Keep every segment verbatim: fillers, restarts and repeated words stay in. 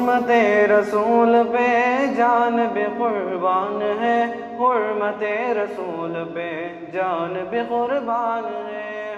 حرمت رسول پہ جان بے قربان ہے، حرمت رسول پہ جان بے قربان ہے۔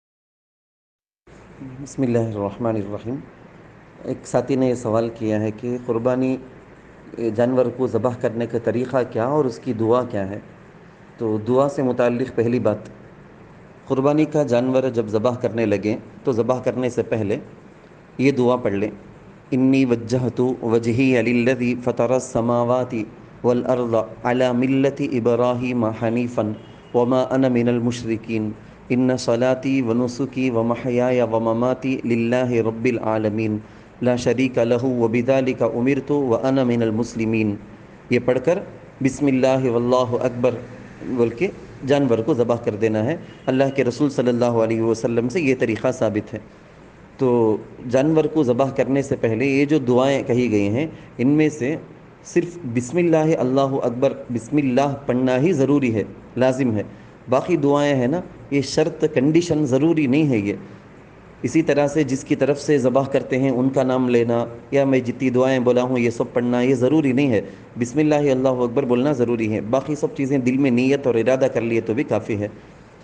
بسم اللہ الرحمن الرحیم۔ ایک ساتھی نے یہ سوال کیا ہے کہ قربانی جانور کو ذبح کرنے کا طریقہ کیا اور اس کی دعا کیا ہے۔ تو دعا سے متعلق پہلی بات، قربانی کا جانور جب ذبح کرنے لگیں تو ذبح کرنے سے پہلے یہ دعا پڑھ لیں: انی وجہت وجہی للذی فطر السماوات والارض علی ملت ابراہیم حنیفا وما انا من المشرکین ان صلاتی ونسکی ومحیای ومماتی للہ رب العالمین لا شریک لہ وبذالک امرت وانا من المسلمین۔ یہ پڑھ کر بسم اللہ واللہ اکبر بول کے جانور کو ذبح کر دینا ہے۔ اللہ کے رسول صلی اللہ علیہ وسلم سے یہ طریقہ ثابت ہے۔ تو جانور کو ذبح کرنے سے پہلے یہ جو دعائیں کہی گئی ہیں، ان میں سے صرف بسم اللہ اللہ اکبر بسم اللہ پڑھنا ہی ضروری ہے، لازم ہے۔ باقی دعائیں ہیں نا، یہ شرط کنڈیشن ضروری نہیں ہے یہ۔ اسی طرح سے جس کی طرف سے ذبح کرتے ہیں ان کا نام لینا، یا میں جتنی دعائیں بولا ہوں یہ سب پڑھنا، یہ ضروری نہیں ہے۔ بسم اللہ اللہ اکبر بولنا ضروری ہے، باقی سب چیزیں دل میں نیت اور ارادہ کر لیے تو بھی کافی ہے۔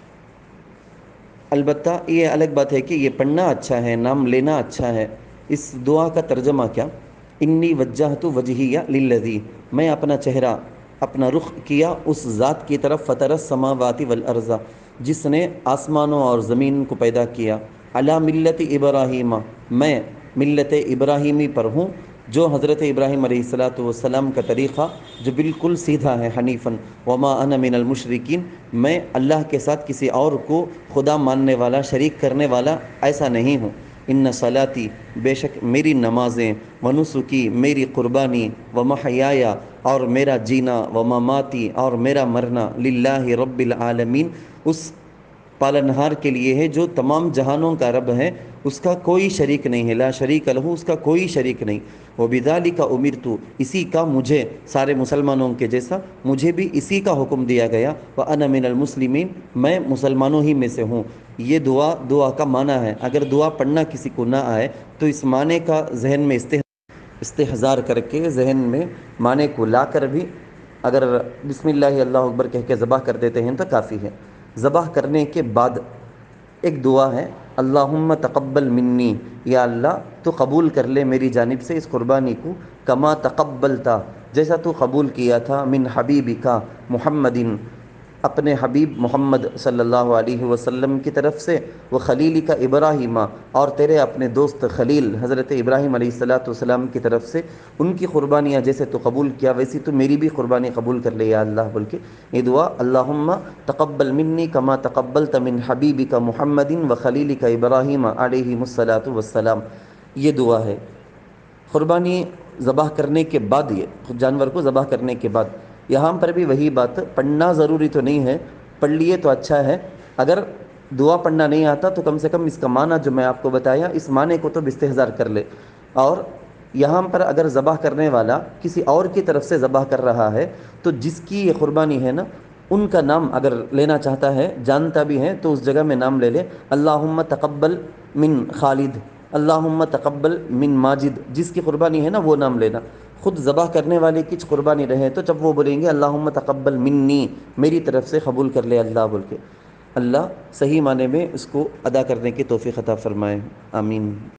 البتہ یہ الگ بات ہے کہ یہ پڑھنا اچھا ہے، نام لینا اچھا ہے۔ اس دعا کا ترجمہ کیا؟ انی وجہت وجہی للذی، میں اپنا چہرہ، اپنا رخ کیا اس ذات کی طرف فطر السماوات والارض، جس نے آسمانوں اور زمین کو پیدا کیا، علی ملت ابراہیم، میں ملت ابراہیمی پر ہوں، جو حضرت ابراہیم علیہ الصلاۃ والسلام کا طریقہ جو بالکل سیدھا ہے، حنیفاً وما انا من المشرکین، میں اللہ کے ساتھ کسی اور کو خدا ماننے والا، شریک کرنے والا ایسا نہیں ہوں۔ ان صلاتی، بے شک میری نمازیں، ونسکی میری قربانی، ومحیایا اور میرا جینا، ومماتی اور میرا مرنا، للہ رب العالمین، اس پالنہار کے لیے ہے جو تمام جہانوں کا رب ہے، اس کا کوئی شریک نہیں ہے، لا شریک لہ، اس کا کوئی شریک نہیں۔ وبذالک امرت، اسی کا مجھے، سارے مسلمانوں کے جیسا مجھے بھی اسی کا حکم دیا گیا، وانا من المسلمین، میں مسلمانوں ہی میں سے ہوں۔ یہ دعا دعا کا معنی ہے۔ اگر دعا پڑھنا کسی کو نہ آئے تو اس معنی کا ذہن میں استحضار کر کے، ذہن میں معنی کو لا کر بھی اگر بسم اللہ اللہ اکبر کہہ کے ذبح کر دیتے ہیں تو کافی ہے۔ ذبح کرنے کے بعد ایک دعا ہے: اللہم تقبل منی، یا اللہ تو قبول کر لے میری جانب سے اس قربانی کو، کما تقبلتا، جیسا تو قبول کیا تھا، من حبیبک محمد، اپنے حبیب محمد صلی اللہ علیہ وسلم کی طرف سے، وہ خلیلک ابراہیم، اور تیرے اپنے دوست خلیل حضرت ابراہیم علیہ الصلاۃ والسلام کی طرف سے ان کی قربانیاں جیسے تو قبول کیا ویسی تو میری بھی قربانی قبول کر لے یا اللہ بول کے یہ دعا، اللہم تقبل منی کما تقبلت من حبیبک محمد و خلیلک ابراہیم علیہ الصلاۃ والسلام، یہ دعا ہے۔ قربانی ذبح کرنے کے بعد، یہ جانور کو ذبح کرنے کے بعد یہاں پر بھی وہی بات، پڑھنا ضروری تو نہیں ہے، پڑھ لیے تو اچھا ہے۔ اگر دعا پڑھنا نہیں آتا تو کم سے کم اس کا معنی جو میں آپ کو بتایا، اس معنی کو تو استحضار کر لے۔ اور یہاں پر اگر ذبح کرنے والا کسی اور کی طرف سے ذبح کر رہا ہے تو جس کی یہ قربانی ہے نا، ان کا نام اگر لینا چاہتا ہے، جانتا بھی ہے، تو اس جگہ میں نام لے لے: اللہم تقبل من خالد، اللہم تقبل من ماجد، جس کی قربانی ہے نا وہ نام لینا۔ خود ذبح کرنے والے کی قربانی رہے تو جب وہ بولیں گے اللہم تقبل منی، میری طرف سے قبول کر لے اللہ بول کے، اللہ صحیح معنی میں اس کو ادا کرنے کی توفیق عطا فرمائے، آمین۔